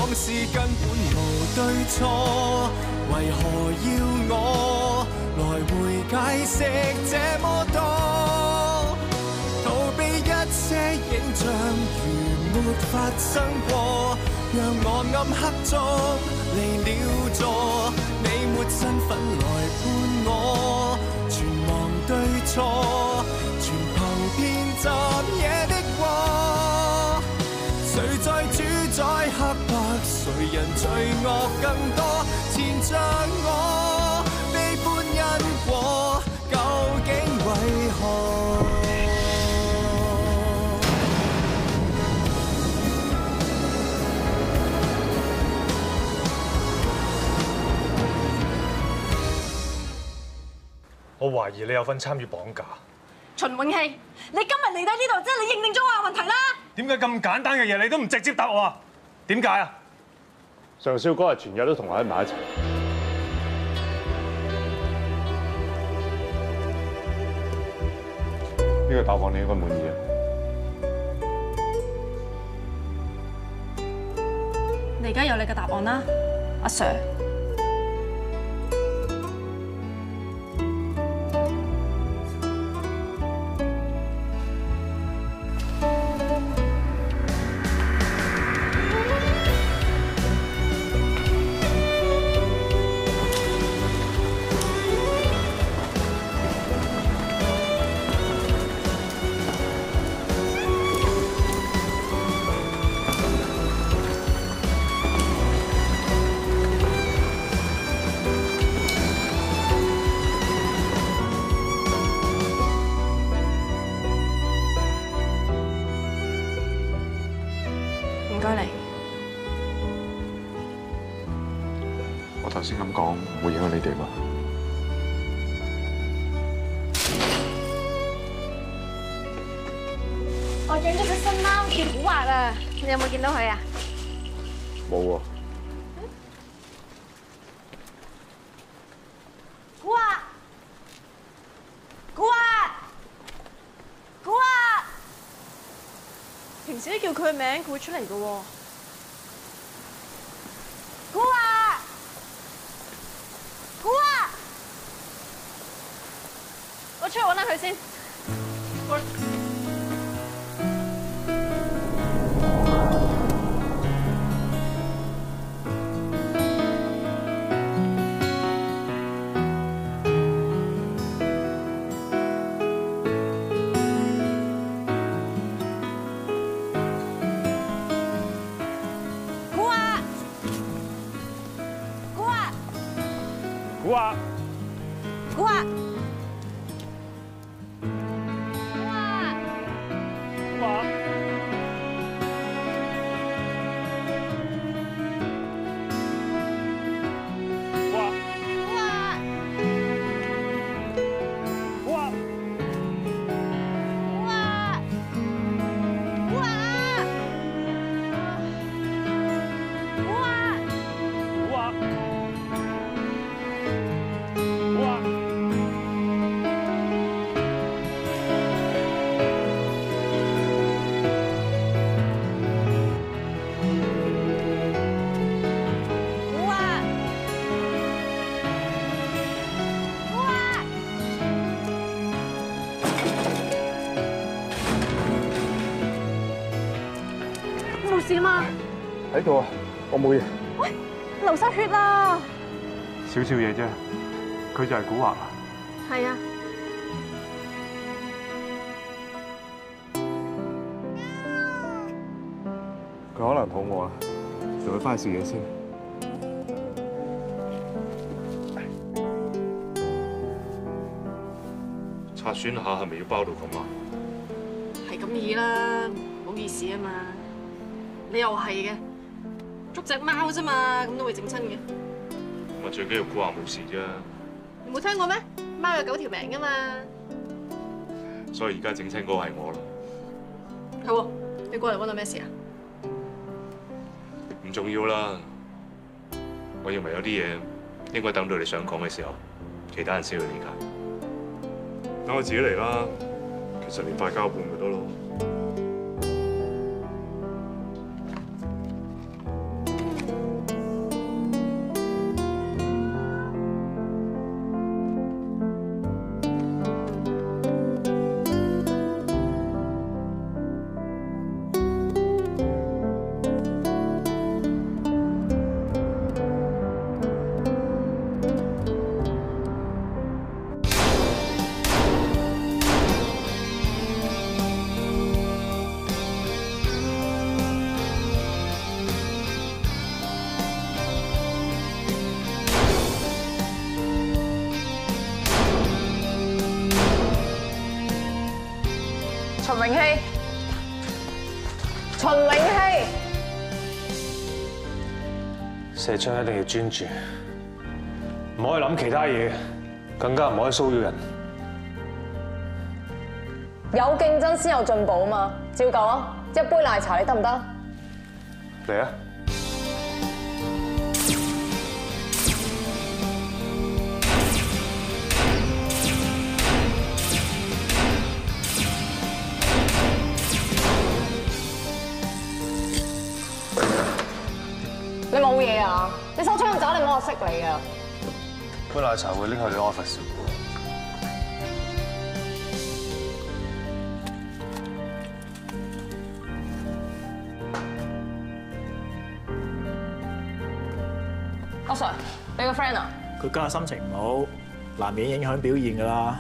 往事根本無對錯，為何要我來回解釋這麼多？逃避一些影像如沒發生過，讓我暗黑中離了座。你沒身份來判我，全忘對錯，全憑遍集野的禍。誰在主宰黑白？誰人罪惡更多？纏着我，悲歡因果，究竟為何？ 我懷疑你有份參與綁架。 秦永熙，你今日嚟到呢度，即係你認定咗我有問題啦。 點解咁簡單嘅嘢你都唔直接答我啊？點解啊？ 上少嗰日全日都同我喺埋一齊。呢個答案你應該滿意啊？ 你而家有你嘅答案啦，阿 Sir。唔該你。 我頭先咁講唔會影響你哋嘛？ 我養咗隻新貓叫古惑啊，你有冇見到佢啊？ 冇喎。 古惑，古惑，古惑。平時都叫佢嘅名，佢會出嚟嘅喎。古惑，古惑，我出去揾下佢先。 古惑， 古惑， 古惑， 冇事嘛？ 喺度啊，我冇嘢。 喂，流失血啦！ 少少嘢啫，佢就係古惑啊。 係啊。 佢可能肚餓啦，就去翻去食嘢先。 擦損下係咪要包到咁啊？ 係咁意啦，唔好意思啊嘛。你又係嘅，捉隻貓啫嘛，咁都會整親嘅。 我最緊要估下冇事啫。 你冇聽過咩？貓有9條命噶嘛。 所以而家整親嗰個係我啦。 係喎，你過嚟揾我咩事啊？ 唔重要啦。我認為有啲嘢應該等到你想講嘅時候，其他人先去理解。等我自己嚟啦。其實連塊膠盤咪得咯。 秦永熙，秦永熙， 射槍一定要專注，唔可以諗其他嘢，更加唔可以騷擾人。 有競爭先有進步啊嘛！照舊啊，一杯奶茶你得唔得？ 嚟啊！ 你冇嘢啊？你手槍咁走，你唔好話識你啊！ 杯奶茶會拎去你 office。 阿 Sir，你個 friend 啊？ 佢今日心情唔好，難免影響表現㗎啦。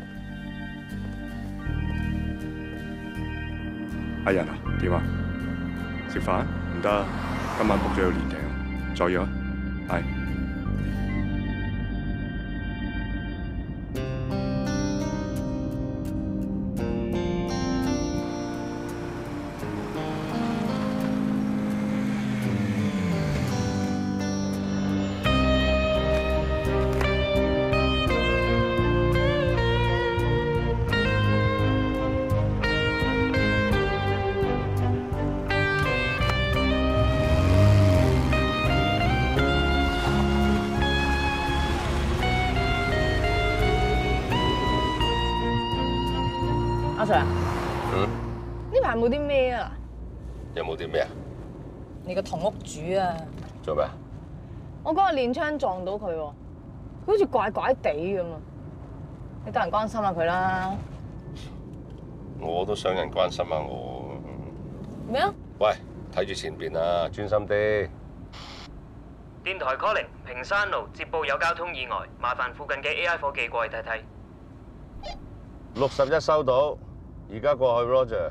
阿仁啊，點啊？食飯？唔得，今晚 book 咗要連訂，再約啊！係。 阿 Sir， 呢排冇啲咩啊？ 有冇啲咩啊？ 你個同屋主啊？ 做咩啊？ 我嗰日練槍撞到佢喎，佢好似怪怪地咁啊！你得人關心下佢啦。 我都想人關心下我。 咩啊？ 喂，睇住前邊啊，專心啲。 電台 calling， 屏山路接報有交通意外，麻煩附近嘅 AI 伙計過去睇睇。 61收到，而家過去 Roger。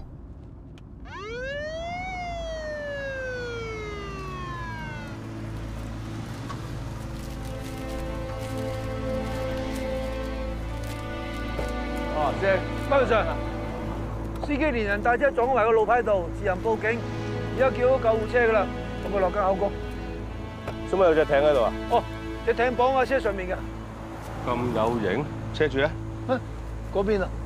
哦，謝關上。司機連人帶車撞埋個路牌度，自行報警，而家叫好救護車噶啦，咁佢落間口供。 做乜有隻艇喺度啊？ 哦，隻艇綁喺車上面嘅。 咁有型，車主咧？ 啊，嗰邊啊。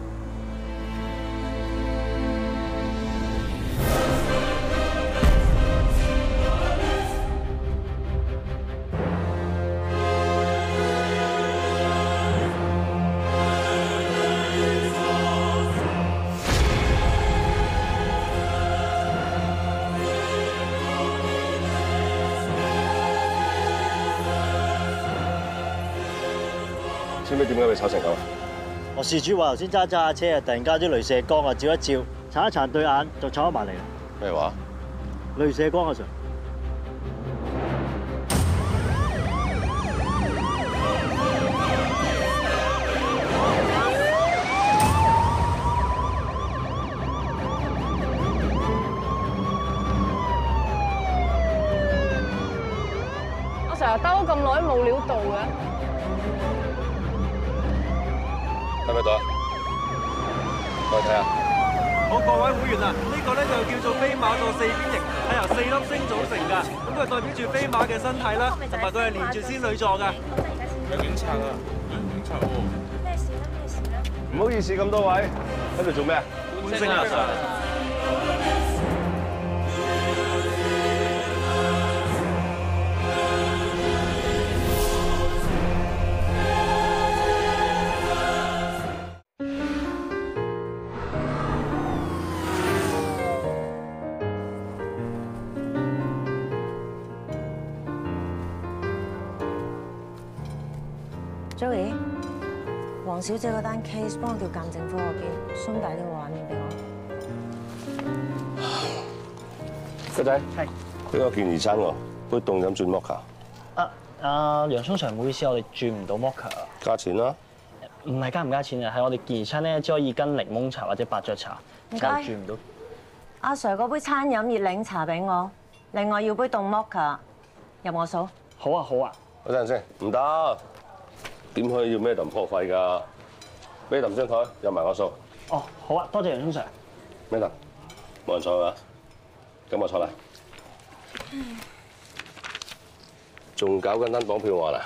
知唔知點解會炒成咁啊？ 我事主話頭先揸下車啊，突然間啲雷射光啊，照一照，撐一撐對眼，就炒咗埋嚟啦。 咩話？ 雷射光啊 Sir！ 我成日兜咗咁耐都冇料到嘅。 睇唔睇到啊？過去睇下。 好，各位會員啊，呢個咧就叫做飛馬座四邊形，係由4粒星組成㗎。咁佢代表住飛馬嘅身體啦，同埋佢係連住仙女座㗎。 有警察啊！有警察喎！ 咩事咧？咩事咧？ 唔好意思，咁多位喺度做咩啊？ 觀星啊 Sir！ Joey， 黃小姐嗰單 case 幫我叫鑑證科嗰邊，鬆大呢個畫面俾我。 個仔，係俾我件2餐喎，杯凍飲轉 mocha。 楊聰 Sir，唔好意思，我哋轉唔到 mocha。 加錢啦。 唔係加唔加錢啊，係我哋件餐咧只可以跟檸檬茶或者伯爵茶，就轉唔到。 阿 Sir 嗰杯餐飲熱檸茶俾我，另外要杯凍 mocha，入我數。 好啊好啊。 等陣先，唔得。點可以要咩抌破費㗎？俾抌張台，入埋我數。 哦，好啊，多謝楊聰 Sir。 咩得？冇人坐啊？咁我坐啦。仲搞緊單綁票案啊？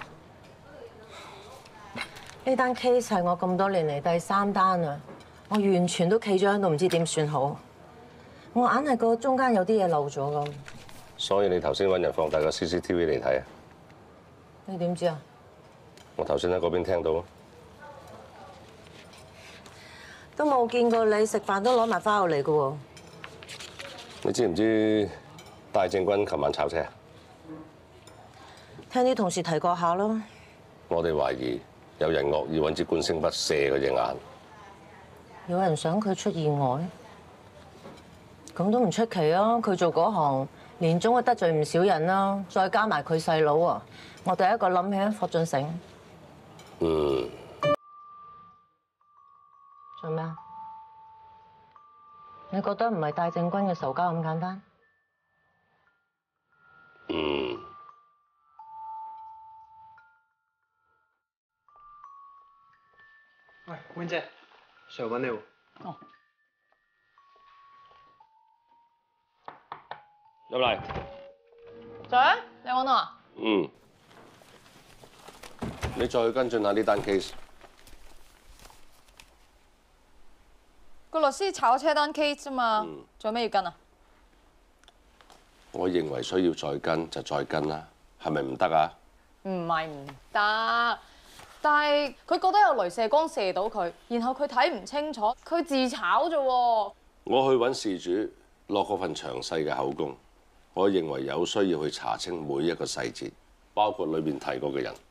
呢單 case 係我咁多年嚟第3單啊！我完全都企咗喺度，唔知點算好。我硬係覺得中間有啲嘢漏咗咁。 所以你頭先揾人放大個 CCTV 嚟睇啊？ 你點知啊？ 我頭先喺嗰邊聽到。 都冇見過你食飯都攞埋花入嚟嘅喎。 你知唔知戴正軍琴晚炒車？ 聽啲同事提過下咯。 我哋懷疑有人惡意揾支觀星筆射佢隻眼。 有人想佢出意外，咁都唔出奇啊！佢做嗰行，年終都得罪唔少人啦，再加埋佢細佬啊，我第一個諗起霍俊成。做咩啊？你覺得唔係戴正軍嘅仇家咁簡單？ 喂，Win 姐，上嚟揾你喎。 哦。 入嚟。 Sir，你揾我啊？ 你再去跟進下呢單 case。 個律師炒車單 case 啫嘛，仲有咩要跟啊？ 我認為需要再跟就再跟啦，係咪唔得啊？ 唔係唔得，但係佢覺得有雷射光射到佢，然後佢睇唔清楚，佢自炒啫喎。 我去揾事主落嗰份詳細嘅口供，我認為有需要去查清每一個細節，包括裏面提過嘅人。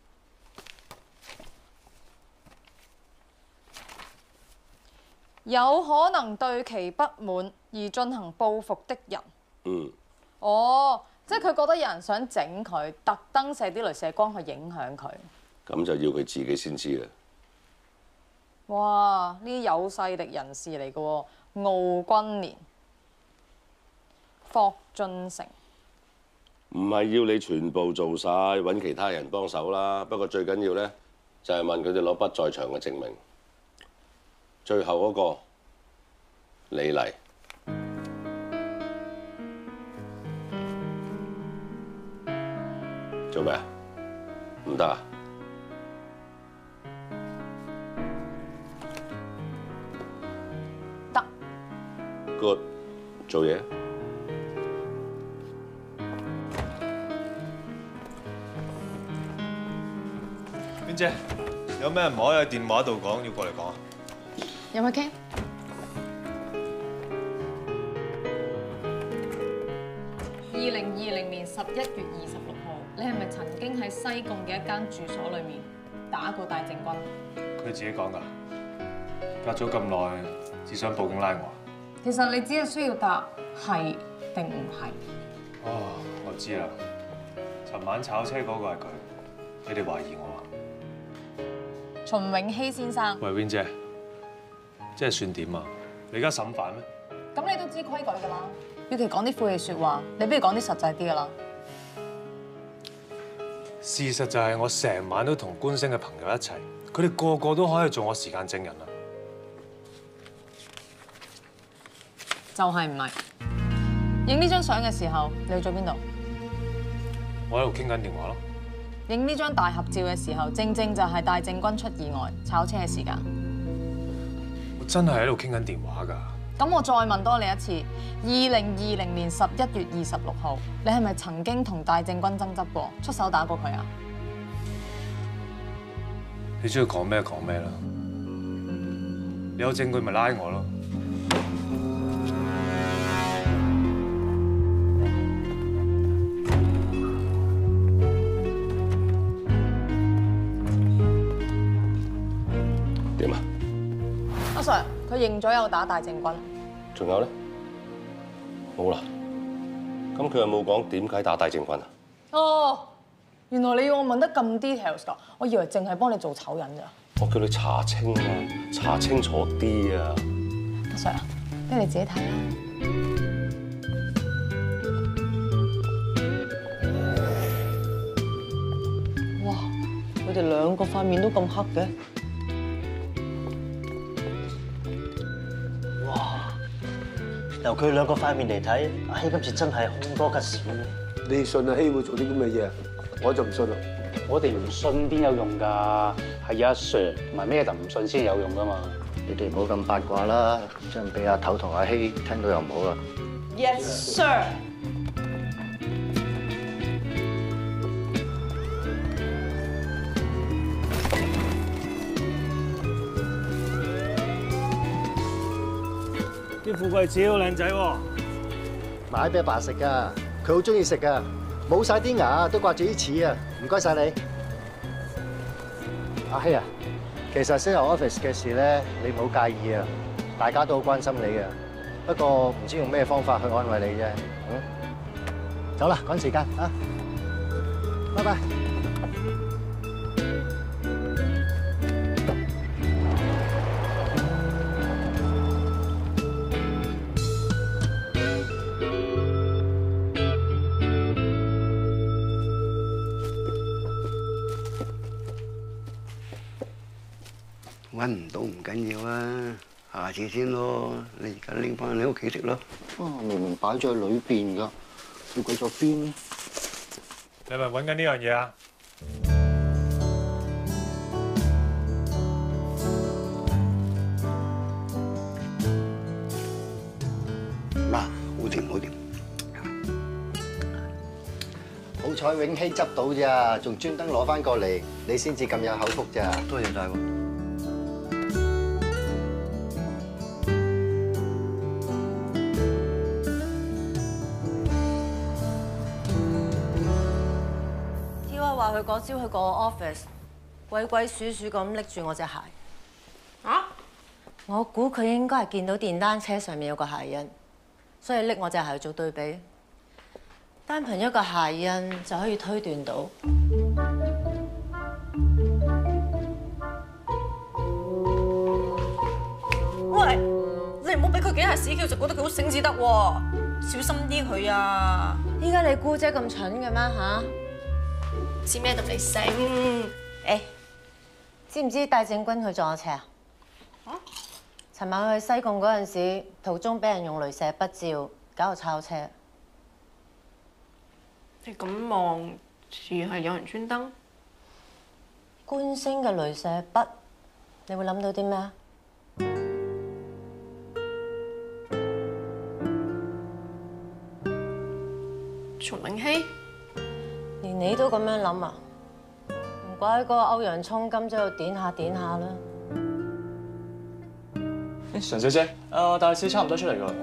有可能對其不滿而進行報復的人。哦，即係佢覺得有人想整佢，特登射啲雷射光去影響佢。 咁就要佢自己先知啦。 哇！呢啲有勢力人士嚟嘅喎，敖君年、霍俊成。 唔係要你全部做晒，揾其他人幫手啦。不過最緊要咧，就係問佢哋攞不在場嘅證明。最後嗰個李麗，做咩啊？唔得啊？ 得。 Good， 做嘢。 邊姐，有咩唔可以喺電話度講，要過嚟講啊？ 有冇傾？2020年11月26號，你係咪曾經喺西貢嘅一間住所裏面打過戴正軍？ 佢自己講㗎。隔咗咁耐，只想報警拉我。 其實你只係需要答係定唔係。 哦，我知啦。尋晚炒車嗰個係佢，你哋懷疑我啊？ 秦永熙先生。 喂 ，Win 姐。即係算點啊？你而家審犯咩？ 咁你都知規矩㗎啦。與其講啲晦氣説話，你不如講啲實際啲㗎啦。 事實就係我成晚都同觀星嘅朋友一齊，佢哋個個都可以做我時間證人啊！ 就係唔係？影呢張相嘅時候，你去咗邊度？ 我喺度傾緊電話咯。 影呢張大合照嘅時候，正正就係戴正軍出意外炒車嘅時間。 真係喺度傾緊電話㗎。 咁我再問多你一次，2020年11月26號，你係咪曾經同戴正軍爭執過，出手打過佢啊？ 你中意講咩講咩啦。你有證據咪拉我咯。 點啊？ 阿 Sir， 佢認咗有打戴正軍。 仲有咧？冇啦。咁佢有冇講點解打戴正軍啊？ 哦，原來你要我問得咁 details 㗎，我以為淨係幫你做醜人咋。 我叫你查清啊，查清楚啲啊。 阿 Sir， 不如你自己睇啦。 哇！佢哋兩個塊面都咁黑嘅。哇！ 由佢兩個塊面嚟睇，阿希今次真係凶多吉少。 你信阿希會做啲咁嘅嘢？我就唔信啦。 我哋唔信邊有用㗎？係阿 Sir 同埋咩就唔信先有用㗎嘛。 你哋唔好咁八卦啦，真係俾阿頭同阿希聽到又唔好啦。 Yes sir。 啲富貴子好靚仔喎， 買俾阿爸食㗎，佢好中意食㗎，冇晒啲牙都掛住啲齒啊！唔該晒你，阿希啊，其實先由 office 嘅事咧，你唔好介意啊，大家都好關心你嘅，不過唔知用咩方法去安慰你啫。走啦，趕時間啊，拜拜。 揾唔到唔緊要啊，下次先咯。你而家拎翻你屋企食咯。 明明擺咗喺裏邊㗎，要佢咗邊咧？ 你係咪揾緊呢樣嘢啊？ 嗱，好掂好掂。 好彩永熙執到咋，仲專登攞翻過嚟，你先至咁有口福咋。 多謝大喎。 話佢嗰朝去個 office，鬼鬼祟祟咁拎住我隻鞋。啊？我估佢應該係見到電單車上面有個鞋印，所以拎我隻鞋做對比。單憑一個鞋印就可以推斷到。 喂，你唔好俾佢幾下屎橋就覺得佢好醒至得喎，小心啲佢啊！ 依家你姑姐咁蠢嘅咩嚇？ 知咩咁你醒？ 誒，知唔知戴正軍佢撞咗車啊？尋晚去西貢嗰陣時，途中俾人用雷射筆照，搞到抄車。 你咁望似係有人專登？ 觀星嘅雷射筆，你會諗到啲咩啊？ 曹永熙。 連你都咁樣諗啊？唔怪嗰個歐陽聰今朝度點下點下啦。 常小姐，大師差唔多出嚟㗎。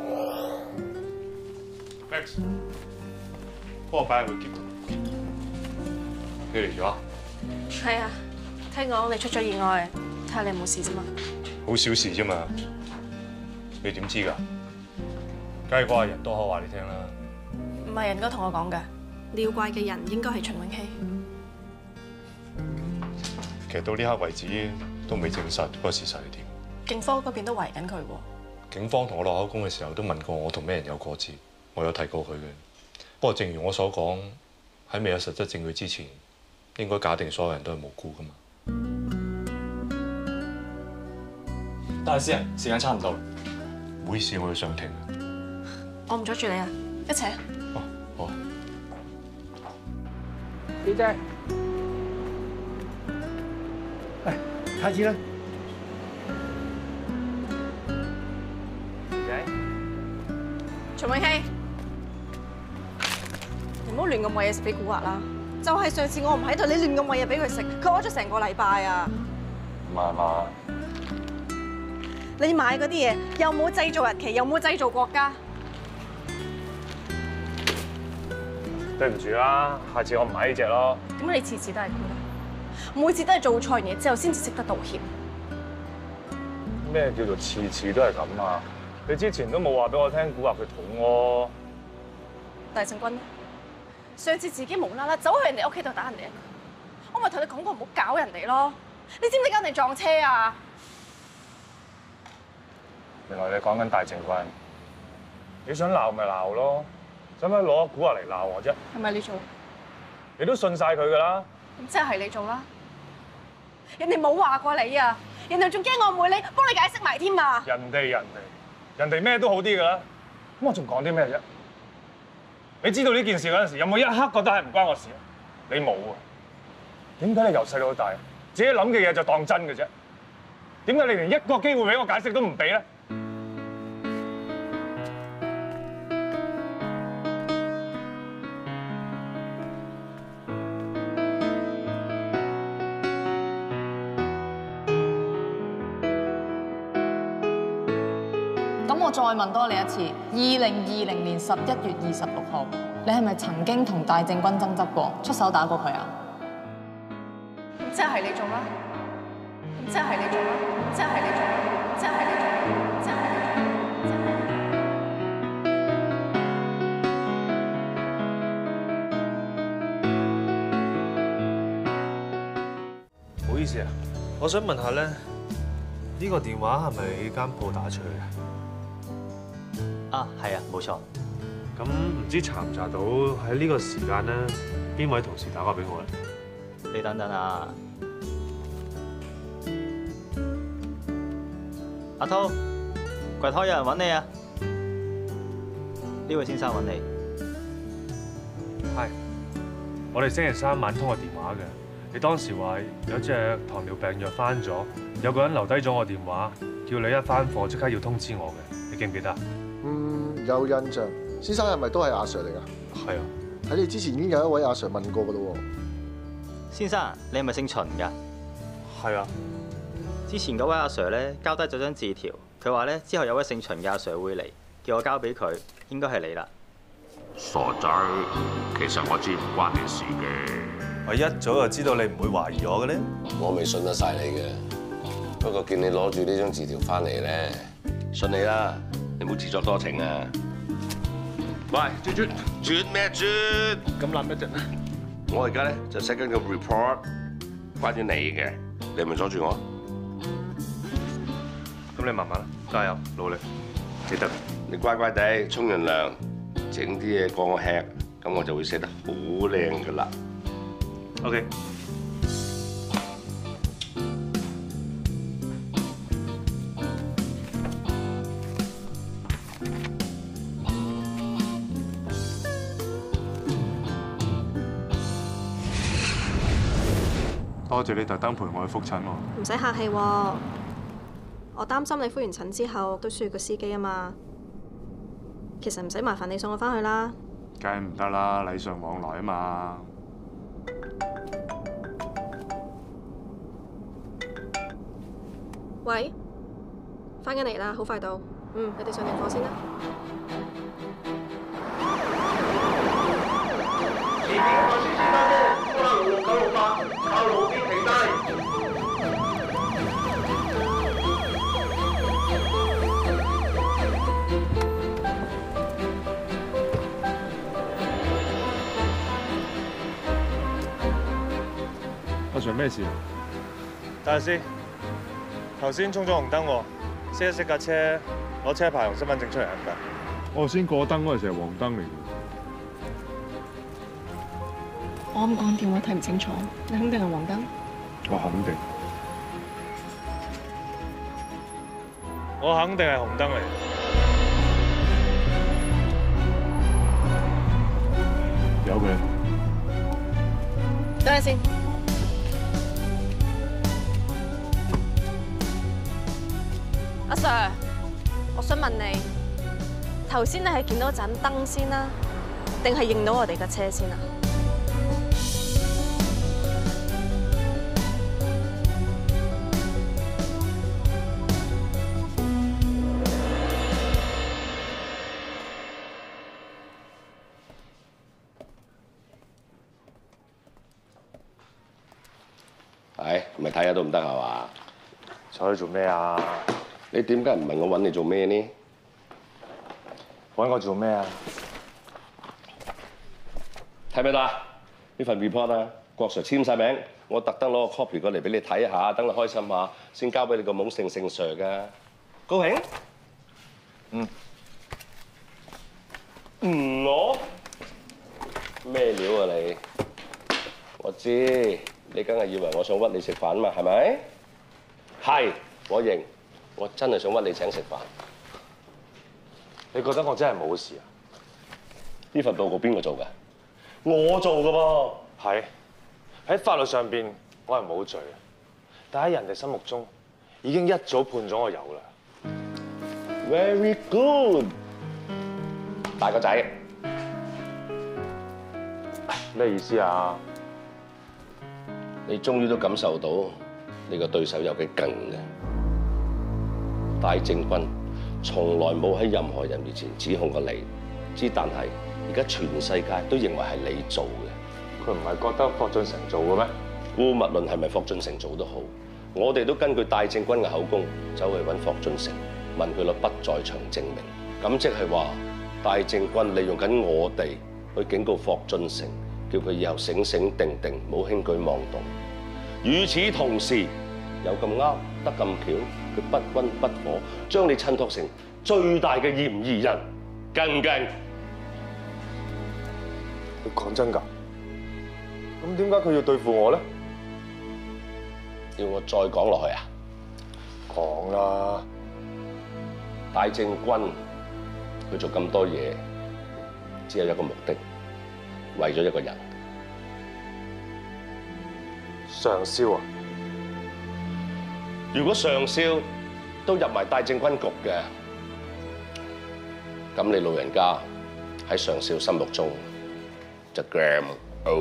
Max， 幫我擺喺個篋度。你嚟咗啊？ 係啊，聽講你出咗意外，睇下你有冇事啫嘛。 好小事啫嘛，你點知㗎？梗係嗰個人多口話你聽啦。 唔係人哥同我講㗎。廖怪嘅人應該係秦永熙。 其實到呢刻為止都未證實嗰個事實係點。 警方嗰邊都圍緊佢喎。 警方同我落口供嘅時候都問過我同咩人有過節，我有提過佢嘅。不過正如我所講，喺未有實質證據之前，應該假定所有人都係無辜㗎嘛。 大師啊，時間差唔多啦， 唔好意思，我要上庭。 我唔阻住你啊，一齊。 哦，好。 小姐，太子啦。 秦永熙，你唔好亂咁餵嘢食俾古惑啦！就係上次我唔喺度，你亂咁餵嘢俾佢食，佢屙咗成個禮拜啊！ 唔係嘛？ 你買嗰啲嘢又冇製造日期，又冇製造國家。 對唔住啦，下次我唔買呢隻咯。 點解你次次都係咁咧？每次都係做錯完嘢之後先至識得道歉。 咩叫做次次都係咁啊？你之前都冇話俾我聽，估話佢肚屙。 大聖君，上次自己無啦啦走去人哋屋企度打人哋，我咪同你講過唔好搞人哋咯。你知唔知搞人哋撞車啊？ 原來你講緊大正君，你想鬧咪鬧咯，使唔使攞估話嚟鬧我啫？ 係咪你做？ 你都信晒佢㗎啦。 咁即係你做啦。人哋冇話過你啊，人哋仲驚我唔會你幫你解釋埋添啊。 人哋咩都好啲㗎啦。 我仲講啲咩啫？你知道呢件事嗰陣時，有冇一刻覺得係唔關我事？你冇啊？點解你由細到大自己諗嘅嘢就當真嘅啫？點解你連一個機會俾我解釋都唔俾咧？ 咁我再問多你一次，2020年11月26號，你係咪曾經同大政軍爭執過，出手打過佢啊？ 咁即係你做啦，咁即係你做啦，咁即係你做啦，咁即係你做啦，咁即係你做啦。 唔好意思啊，我想問下咧，呢個電話係咪呢間鋪打出去嘅？ 啊，係啊，冇錯。 咁唔知查唔查到喺呢個時間咧，邊位同事打過俾我咧？ 你等等啊，阿滔，櫃枱有人揾你啊！呢位先生揾你。 係，我哋星期三晚通過電話嘅。你當時話有隻糖尿病藥翻咗，有個人留低咗我電話，叫你一翻貨即刻要通知我嘅，你記唔記得？ 有印象。先生係咪都係阿 Sir 嚟㗎？ 係啊。 喺你之前已經有一位阿 Sir 問過㗎咯喎。 先生，你係咪姓秦㗎？ 係啊。 之前嗰位阿 Sir 咧交低咗張字條，佢話咧之後有位姓秦嘅阿 Sir 會嚟，叫我交俾佢，應該係你啦。 傻仔，其實我知唔關你事嘅。 我一早就知道你唔會懷疑我嘅咧。 我未信得晒你嘅，不過見你攞住呢張字條翻嚟咧，信你啦，你唔好自作多情啊！喂，轉咩轉？咁諗一陣啊！我而家咧就寫緊個 report， 關於你嘅，你係咪阻住我？ 咁你慢慢啦，加油，努力，記得你乖乖地沖完涼，整啲嘢過我吃，咁我就會寫得好靚噶啦。 OK。 多謝你特登陪我去覆診喎。 唔使客氣喎，我擔心你覆完診之後都需要個司機啊嘛。其實唔使麻煩你送我返去啦。 梗係唔得啦，禮尚往來啊嘛。 喂，返緊嚟啦，好快到。你哋上定課先啦。 前面嘅巴士先生咧，烏拉路968，靠路邊停低。 阿 Sir 咩事？ 大師，頭先衝咗紅燈喎，熄一熄架車，攞車牌同身份證出嚟得唔得？ 我先過燈嗰陣時係黃燈嚟嘅。 我啱講電話睇唔清楚，你肯定係黃燈？ 我肯定。 我肯定係紅燈嚟。 有佢。 等陣先。阿 Sir， 我想問你，頭先你係見到盞燈先啦，定係認到我哋架車先啊？ 係，咪睇下都唔得係嘛？ 坐喺度做咩啊？ 你點解唔問我揾你做咩呢？ 揾我做咩啊？ 睇咩啦？呢份 report 啊，郭 Sir 簽晒名，我特登攞個 copy 過嚟俾你睇下，等你開心下，先交俾你個懵盛 Sir 㗎。高興？唔攞？咩料啊你？我知，你梗係以為我想屈你食飯嘛，係咪？係，我認。我真係想屈你請食飯。 你覺得我真係冇事啊？ 呢份報告邊個做㗎？ 我做㗎噃。係喺法律上邊，我係冇罪啊，但喺人哋心目中已經一早判咗我有啦。 Very good， 大個仔， 咩意思啊？ 你終於都感受到你個對手有幾勁嘅。戴正軍從來冇喺任何人面前指控過你，但係而家全世界都認為係你做嘅。 佢唔係覺得霍俊成做嘅咩？ 姑勿論係咪霍俊成做都好，我哋都根據戴正軍嘅口供走去揾霍俊成，問佢攞不在場證明。咁即係話戴正軍利用緊我哋去警告霍俊成，叫佢以後醒醒定定，唔好輕舉妄動。與此同時，有咁啱得咁巧，佢不溫不火，將你襯托成最大嘅嫌疑人，勁唔勁？ 你講真㗎？咁點解佢要對付我咧？ 要我再講落去啊？ 講啦！ 戴正軍佢做咁多嘢，只有一個目的，為咗一個人。 上校啊！ 如果上校都入埋戴正軍局嘅，咁你老人家喺上校心目中就 game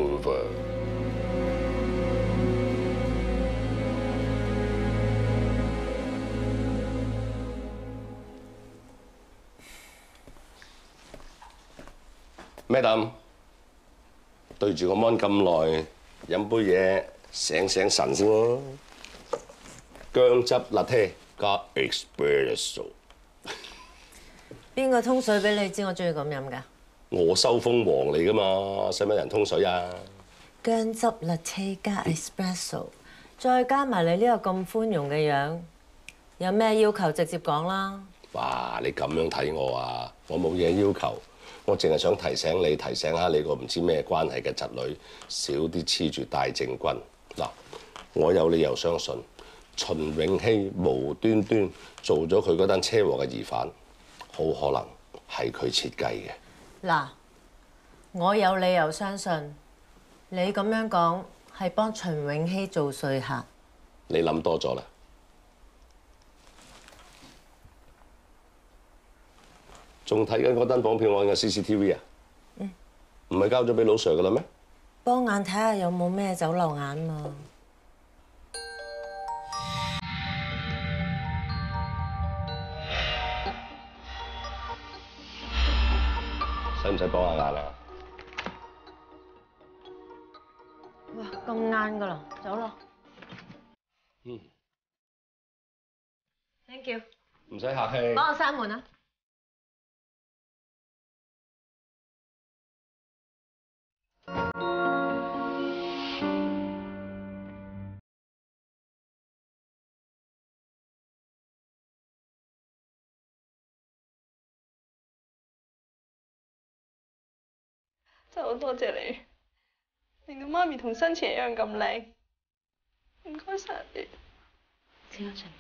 over。Madam， 對住個 mon 咁耐，飲杯嘢醒醒神先喎。薑汁 latte 加 espresso。 邊個通水俾你知我中意咁飲㗎？ 我收風王嚟㗎嘛，使乜人通水啊？ 薑汁 latte 加 espresso， 再加埋你呢個咁寬容嘅樣，有咩要求直接講啦。 哇！你咁樣睇我啊，我冇嘢要求。我淨係想提醒你，提醒下你個唔知咩關係嘅侄女，少啲黐住戴正軍。嗱，我有理由相信秦永熙無端端做咗佢嗰單車禍嘅疑犯，好可能係佢設計嘅。 嗱，我有理由相信你咁樣講係幫秦永熙做說客。 你諗多咗啦。仲睇緊嗰單綁票案嘅 CCTV 啊？ 嗯。 唔係交咗俾老 Sir 噶啦咩？ 幫眼睇下有冇咩走漏眼嘛。 使唔使幫下眼啊？ 哇，咁晏噶啦，走啦。 嗯。 Thank you。 唔使客氣。 幫我閂門啊！ 真係好多謝你，令到媽咪同生前一樣咁靚。唔該晒你。 請喺上邊。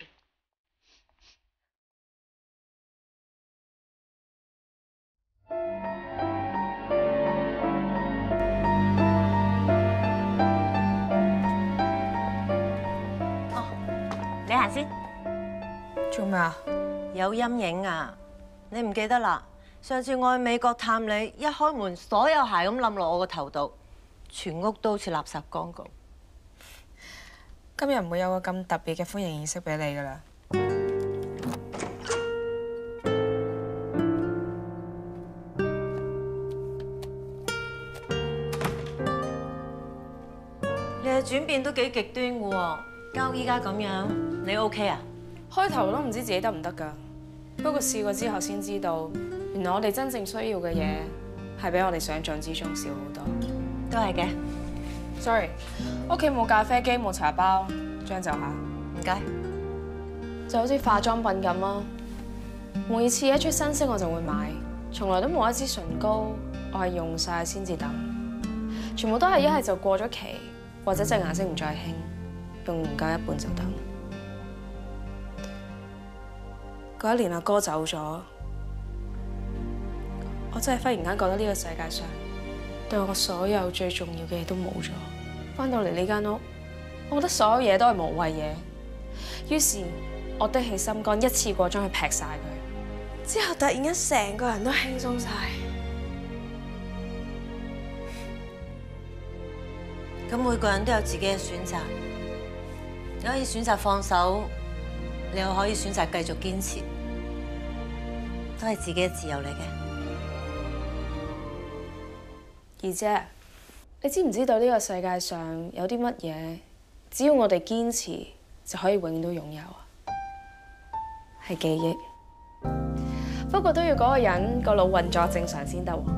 你行先。 做咩啊？ 有陰影啊！你唔記得啦？上次我去美國探你，一開門，所有鞋咁冧落我個頭度，全屋都好似垃圾廣告。 今日唔會有個咁特別嘅歡迎儀式俾你噶啦。 你嘅轉變都幾極端嘅喎，交依家咁樣，你 OK 啊？ 開頭都唔知自己得唔得㗎，不過試過之後先知道，原來我哋真正需要嘅嘢係比我哋想象之中少好多。 都係嘅。 Sorry， 屋企冇咖啡機，冇茶包，將就下。 唔該。 就好似化妝品咁啊，每次一出新色我就會買，從來都冇一支唇膏我係用晒先至等，全部都係一係就過咗期，或者隻顏色唔再興，用唔夠一半就等。嗰一年阿哥走咗， 我真係忽然間覺得呢個世界上對我所有最重要嘅嘢都冇咗。翻到嚟呢間屋，我覺得所有嘢都係無謂嘢。於是，我的起心肝，一次過將佢劈晒佢。之後突然間成個人都輕鬆晒。 咁每個人都有自己嘅選擇，你可以選擇放手，你又可以選擇繼續堅持，都係自己嘅自由嚟嘅。 二姐，你知唔知道呢個世界上有啲乜嘢，只要我哋堅持就可以永遠都擁有啊？係記憶，不過都要嗰個人個腦運作正常先得喎。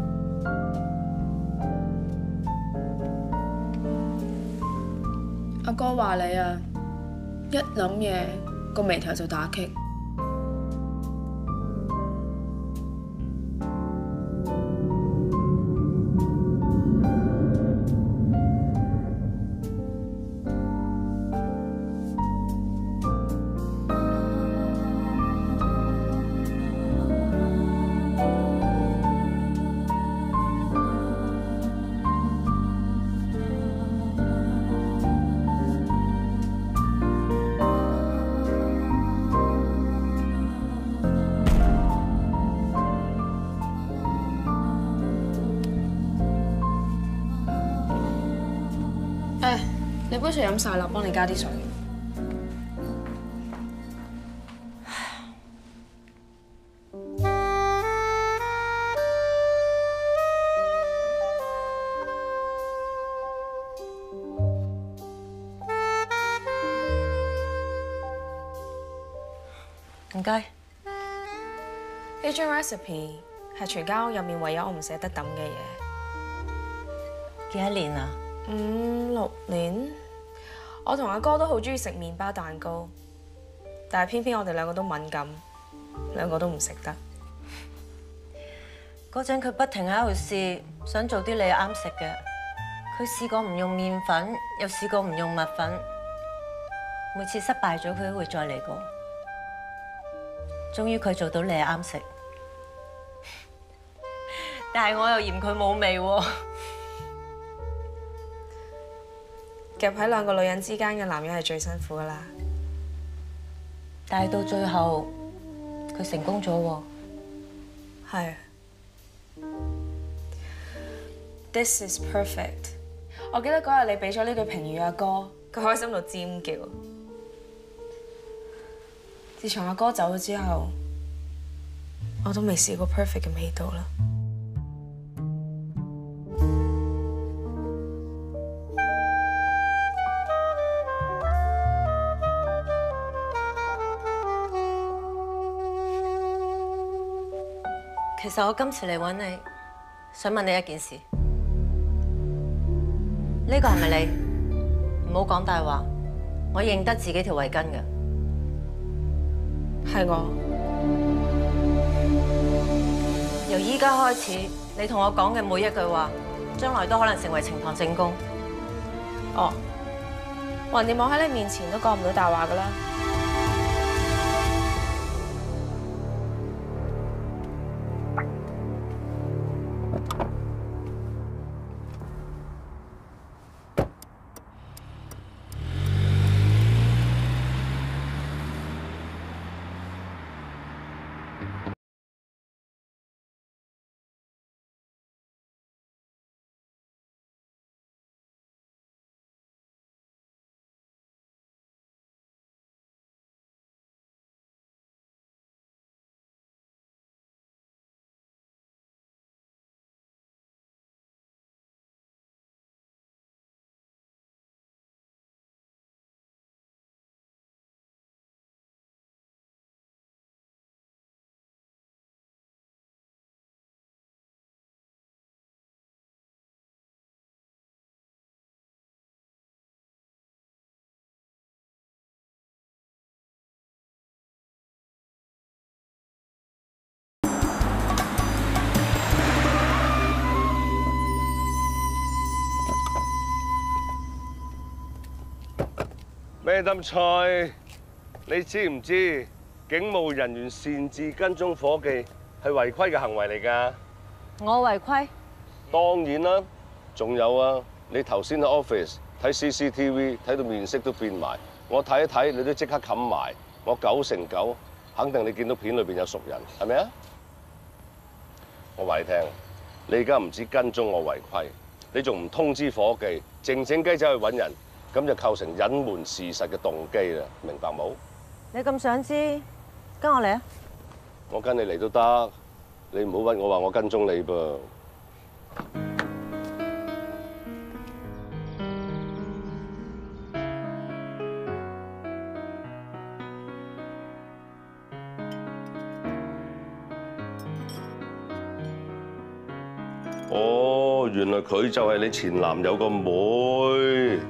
阿哥話你啊，一諗嘢個眉頭就打棘。你杯水飲晒啦，幫你加啲水。 唔該。 呢張 recipe 係全間屋入面唯有我唔捨得抌嘅嘢。 幾多年啊 ？5、6年。我同阿哥都好中意食麵包蛋糕，但係偏偏我哋兩個都敏感，兩個都唔食得。 嗰陣佢不停喺度試，想做啲你啱食嘅。佢試過唔用麵粉，又試過唔用蜜粉，每次失敗咗佢都會再嚟過。終於佢做到你啱食，但係我又嫌佢冇味喎。 夾喺兩個女人之間嘅男人係最辛苦噶啦， 但係到最後佢成功咗喎。 係。This is perfect。我記得嗰日你俾咗呢句評語阿哥，佢開心到尖叫。自從阿哥走咗之後，我都未試過 perfect 嘅味道啦。 其實我今次嚟揾你，想問你一件事。呢個係咪你？唔好講大話，我認得自己條圍巾嘅。 係我。 由依家開始，你同我講嘅每一句話，將來都可能成為呈堂證供。 哦，橫掂我喺你面前都講唔到大話㗎啦。 咩燈菜？你知唔知警務人員擅自跟蹤伙計係違規嘅行為嚟㗎？ 我違規？ 當然啦，仲有啊！你頭先喺 office 睇 CCTV 睇到面色都變埋，我睇一睇你都即刻冚埋，我9成9肯定你見到片裏邊有熟人，係咪啊？我話你聽，你而家唔止跟蹤我違規，你仲唔通知伙計，靜靜雞走去揾人，咁就構成隱瞞事實嘅動機啦，明白冇？ 你咁想知，跟我嚟啊！ 我跟你嚟都得，你唔好屈我話我跟蹤你噃。哦，原來佢就係你前男友個妹。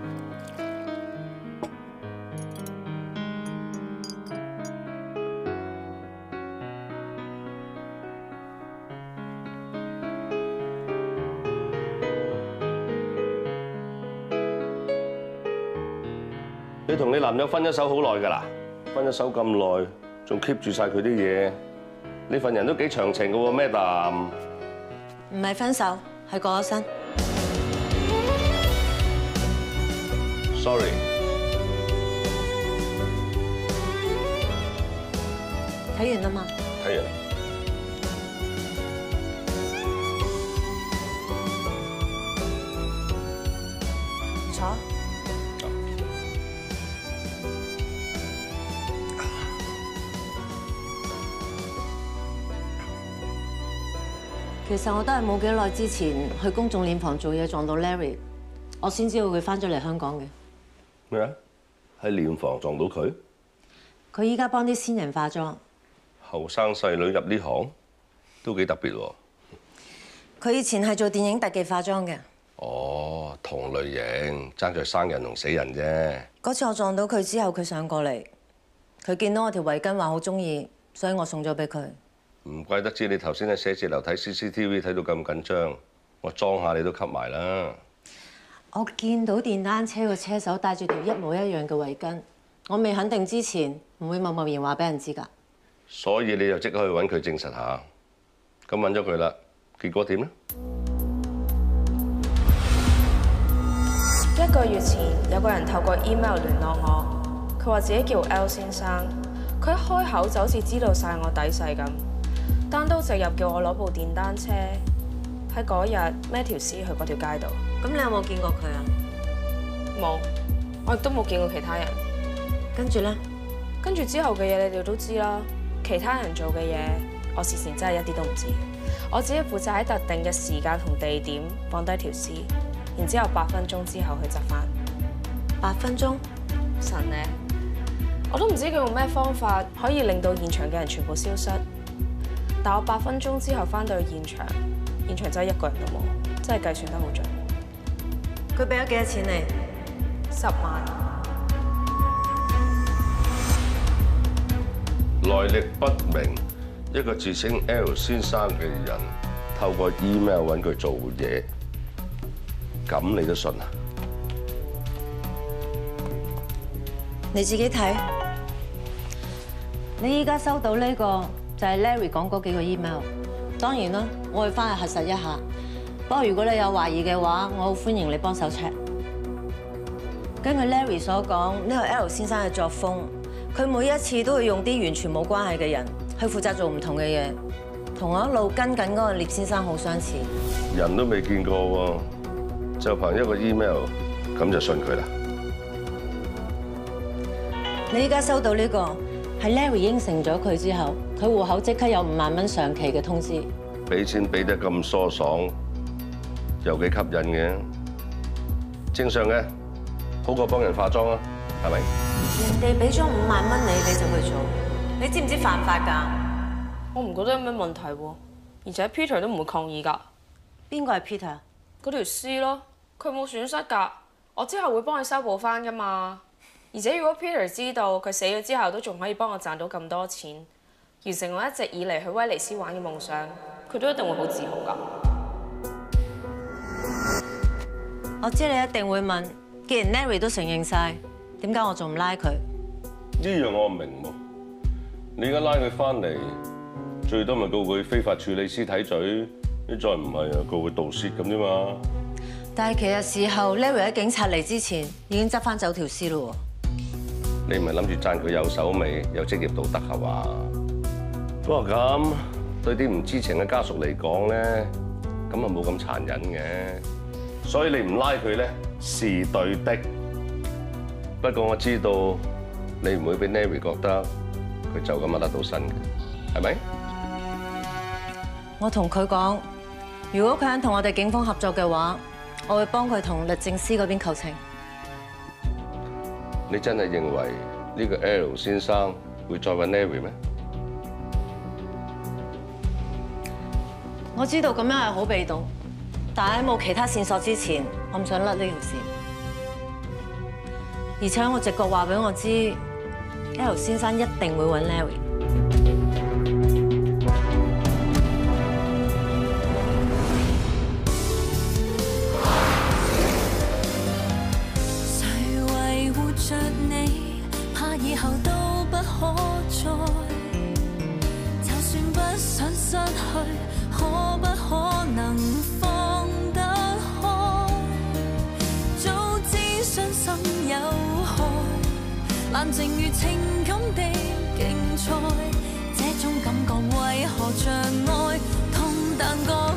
你同你男友分咗手好耐㗎啦，分咗手咁耐，仲 keep 住晒佢啲嘢，你份人都幾長情㗎喎，Madam。 唔係分手，係過咗身。 Sorry。 睇完啦嘛？ 睇完。 坐。其實我都係冇幾耐之前去公眾殮房做嘢，撞到 Larry， 我先知道佢翻咗嚟香港嘅。 咩啊？喺殮房撞到佢？ 佢依家幫啲先人化妝。 後生細女入呢行都幾特別喎。 佢以前係做電影特技化妝嘅。 哦，同類型，爭在生人同死人啫。 嗰次我撞到佢之後，佢上過嚟，佢見到我條圍巾話好中意，所以我送咗俾佢。 唔怪得知你頭先喺寫字樓睇 CCTV 睇到咁緊張，我裝下你都吸埋啦。 我見到電單車個車手戴住條一模一樣嘅圍巾，我未肯定之前唔會貿貿然話俾人知㗎。 所以你就即刻去揾佢證實下。咁揾咗佢啦，結果點咧 ？1個月前有個人透過 email 聯絡我，佢話自己叫 L 先生，佢一開口就好似知道晒我底細咁。單刀直入叫我攞部電單車，喺嗰日孭條屍去嗰條街度。 咁你有冇見過佢啊？ 冇，我亦都冇見過其他人。 跟住咧？跟住之後嘅嘢你哋都知啦。其他人做嘅嘢，我事前真係一啲都唔知。我只係負責喺特定嘅時間同地點放低條屍，然之後8分鐘之後去執翻。 8分鐘？ 神咧！我都唔知佢用咩方法可以令到現場嘅人全部消失。但我8分鐘之後翻到去現場真係一個人都冇，真係計算得好準。 佢俾咗幾多錢你？10萬。 來歷不明，一個自稱 L 先生嘅人透過 email 揾佢做嘢，咁你都信啊？ 你自己睇。你依家收到呢個就係 Larry 講嗰幾個 email。當然啦，我會翻去核實一下。不過如果你有懷疑嘅話，我好歡迎你幫手 check。根據 Larry 所講，呢個 L 先生嘅作風，佢每一次都會用啲完全冇關係嘅人去負責做唔同嘅嘢，同我一路跟緊嗰個聶先生好相似。 人都未見過喎，就憑一個 email 咁就信佢啦。 你依家收到呢個係 Larry 應承咗佢之後，佢戶口即刻有5萬蚊上期嘅通知。 俾錢俾得咁疏爽，又幾吸引嘅，正常嘅，好過幫人化妝啊，係咪？ 人哋俾咗5萬蚊你就去做，你知唔知犯法㗎？ 我唔覺得有咩問題喎，而且 Peter 都唔會抗議㗎。 邊個係 Peter？ 嗰條屍咯，佢冇損失㗎，我之後會幫佢修補翻㗎嘛。而且如果 Peter 知道佢死咗之後都仲可以幫我賺到咁多錢，完成我一直以嚟去威尼斯玩嘅夢想，佢都一定會好自豪㗎。 我知你一定會問，既然 Larry 都承認晒，點解我仲唔拉佢？ 呢樣我唔明喎。你而家拉佢翻嚟，最多咪告佢非法處理屍體罪， 你再唔係啊，佢會盜竊咁啫嘛。 但係其實事後 Larry 喺警察嚟之前已經執翻走條屍咯。 你唔係諗住讚佢有手尾、有職業道德係嘛？不過咁對啲唔知情嘅家屬嚟講咧，咁啊冇咁殘忍嘅。所以你唔拉佢咧是對的。不過我知道你唔會俾 Larry 覺得佢就咁得到身嘅，係咪？ 我同佢講，如果佢肯同我哋警方合作嘅話，我會幫佢同律政司嗰邊求情。 你真係認為呢個 L 先生會再揾 Larry 咩？ 我知道咁樣係好被動，但喺冇其他線索之前，我唔想甩呢條線。而且我直覺話俾我知 ，L 先生一定會揾 Larry。 以後都不可再，就算不想失去，可不可能放得開？早知傷心有害，冷靜與情感的競賽，這種感覺為何像愛痛，但覺